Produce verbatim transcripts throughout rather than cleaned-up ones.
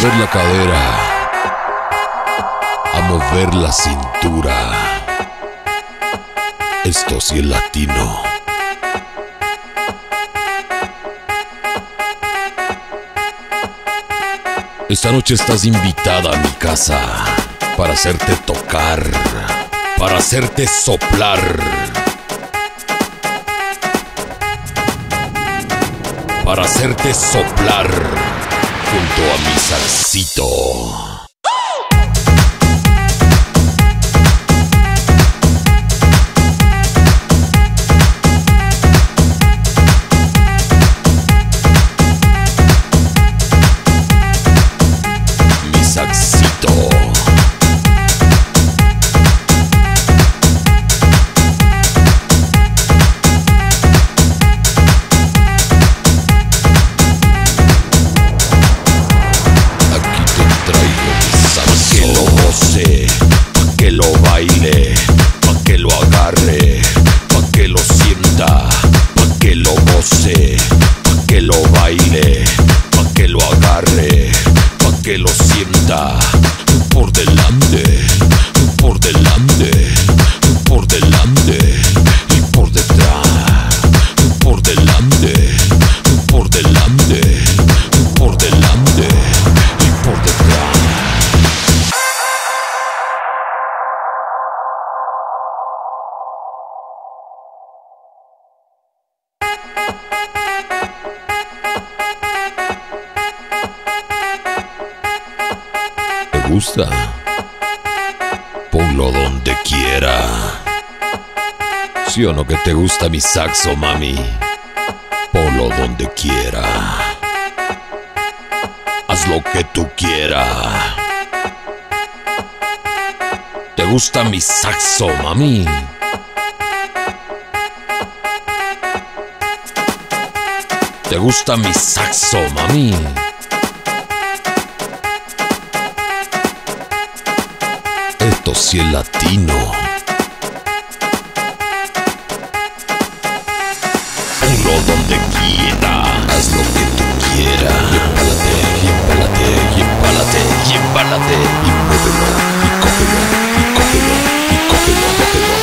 mover la cadera, a mover la cintura. Esto sí es latino. Esta noche estás invitada a mi casa para hacerte tocar, para hacerte soplar. Para hacerte soplar junto a mi saxito. Mi saxito. Pa' que lo baile, pa' que lo agarre, pa' que lo sienta, pa' que lo goce, pa' que lo baile, pa' que lo agarre, pa' que lo sienta. Por delante, por delante, por delante y por detrás, por delante, por delante, por delante y por detrás. ¿Te gusta? Ponlo donde quiera. ¿Sí o no que te gusta mi saxo, mami? Ponlo donde quiera. Haz lo que tú quieras. ¿Te gusta mi saxo, mami? ¿Te gusta mi saxo, mami? Esto sí es latino. Ponlo donde quiera. Haz lo que tú quieras. Y empálate, y empálate, y empálate, y empálate. Y muévelo, y cógelo, y cógelo, y cógelo, cógelo,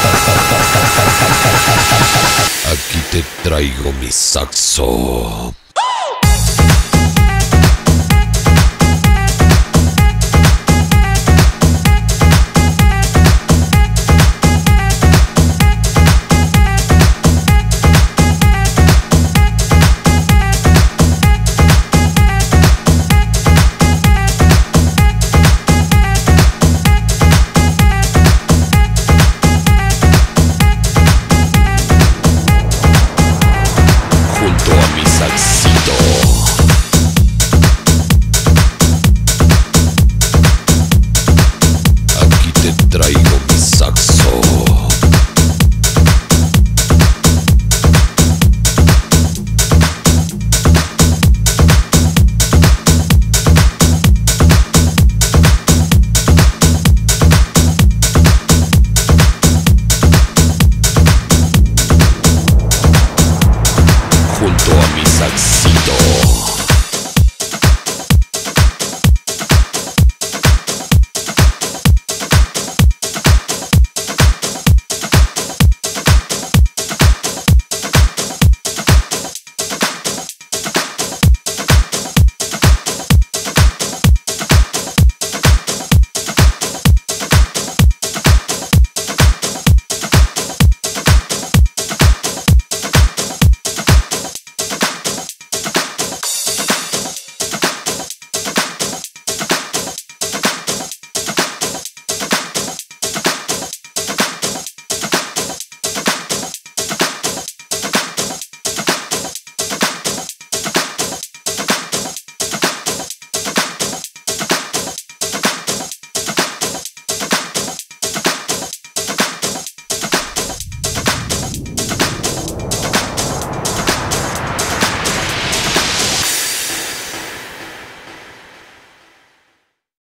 cógelo, cógelo. Aquí te traigo mi saxo.